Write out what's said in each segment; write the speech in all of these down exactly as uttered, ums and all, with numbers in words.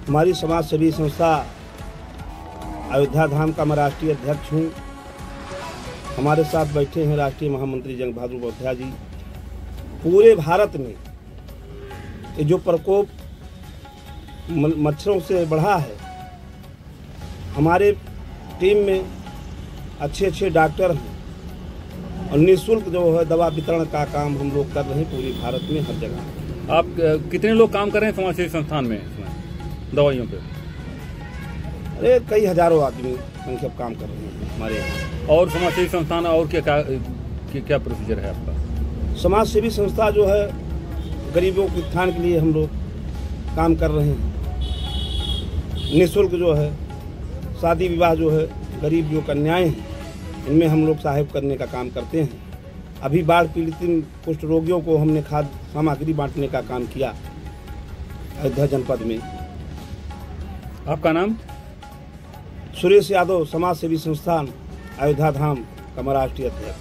हमारी समाज सेवी संस्था अयोध्या धाम का मैं राष्ट्रीय अध्यक्ष हूँ। हमारे साथ बैठे हैं राष्ट्रीय महामंत्री जंग बहादुर उपाध्याय जी। पूरे भारत में ये जो प्रकोप मच्छरों से बढ़ा है, हमारे टीम में अच्छे अच्छे डॉक्टर हैं और निःशुल्क जो है दवा वितरण का काम हम लोग कर रहे हैं पूरे भारत में हर जगह। आप कितने लोग काम कर रहे हैं समाज सेवी संस्थान में दवाइयों पे? अरे कई हजारों आदमी हम सब काम कर रहे हैं हमारे यहाँ। और समाज सेवी संस्थान और क्या क्या क्या प्रोसीजर है आपका? समाज सेवी संस्था जो है गरीबों के उत्थान के लिए हम लोग काम कर रहे हैं। निःशुल्क जो है शादी विवाह जो है गरीब जो कन्याएं हैं इनमें हम लोग सहायता करने का काम करते हैं। अभी बाढ़ पीड़ित कुष्ठ रोगियों को हमने खाद्य सामग्री बांटने का काम किया अयोध्या जनपद में। आपका नाम? सुरेश यादव, समाज सेवी संस्थान अयोध्या धाम का मैं राष्ट्रीय अध्यक्ष।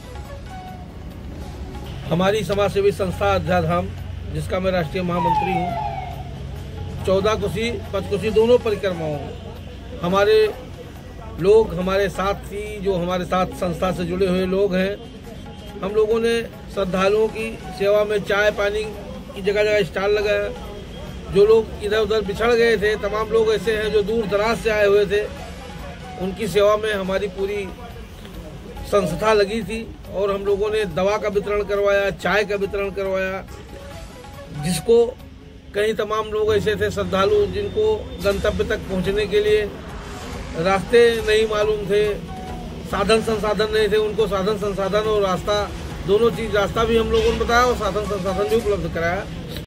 हमारी समाज सेवी संस्था अयोध्या धाम, जिसका मैं राष्ट्रीय महामंत्री हूँ, चौदह कोसी पंचकोसी दोनों परिक्रमाओं में हमारे लोग, हमारे साथी जो हमारे साथ संस्था से जुड़े हुए लोग हैं, हम लोगों ने श्रद्धालुओं की सेवा में चाय पानी की जगह जगह स्टॉल लगाया। जो लोग इधर उधर बिछड़ गए थे, तमाम लोग ऐसे हैं जो दूर दराज से आए हुए थे, उनकी सेवा में हमारी पूरी संस्था लगी थी और हम लोगों ने दवा का वितरण करवाया, चाय का वितरण करवाया। जिसको कई तमाम लोग ऐसे थे श्रद्धालु जिनको गंतव्य तक पहुंचने के लिए रास्ते नहीं मालूम थे, साधन संसाधन नहीं थे, उनको साधन संसाधन और रास्ता दोनों चीज़, रास्ता भी हम लोगों ने बताया और साधन संसाधन भी उपलब्ध कराया।